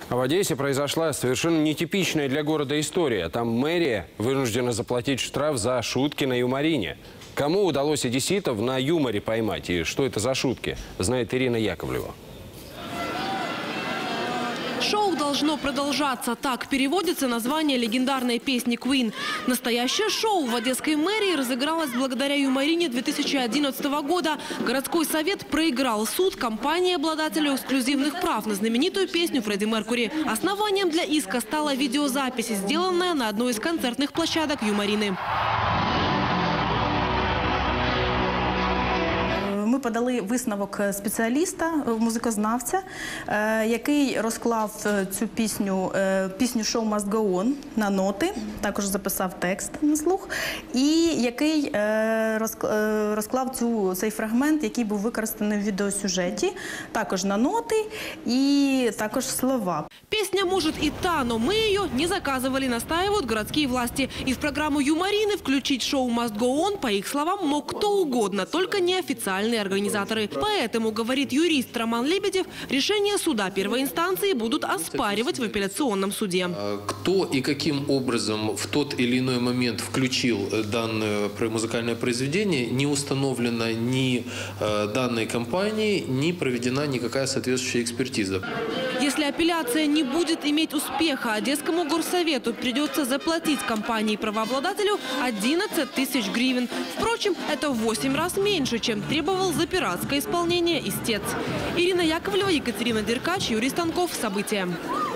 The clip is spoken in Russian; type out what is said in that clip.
А в Одессе произошла совершенно нетипичная для города история. Там мэрия вынуждена заплатить штраф за шутки на юморине. Кому удалось одесситов на юморе поймать и что это за шутки, знает Ирина Яковлева. Шоу должно продолжаться. Так переводится название легендарной песни Queen. Настоящее шоу в одесской мэрии разыгралось благодаря юморине 2011 года. Городской совет проиграл суд компании обладателю эксклюзивных прав на знаменитую песню Фредди Меркьюри. Основанием для иска стала видеозапись, сделанная на одной из концертных площадок юморины. Ми подали висновок спеціаліста, музикознавця, який розклав цю пісню «Show Must Go On» на ноти, також записав текст на слух, і який розклав цей фрагмент, який був використаний в відеосюжеті, також на ноти і також слова. Песня может и та, но мы ее не заказывали, настаивают городские власти. И в программу юморины включить шоу «Must Go On», по их словам, мог кто угодно, только не официальные организаторы. Поэтому, говорит юрист Роман Лебедев, решения суда первой инстанции будут оспаривать в апелляционном суде. Кто и каким образом в тот или иной момент включил данное музыкальное произведение, не установлено ни данной компанией, ни проведена никакая соответствующая экспертиза. Если апелляция не будет иметь успеха, Одесскому горсовету придется заплатить компании-правообладателю 11 тысяч гривен. Впрочем, это в 8 раз меньше, чем требовал за пиратское исполнение истец. Ирина Яковлева, Екатерина Деркач, Юрий Станков. События.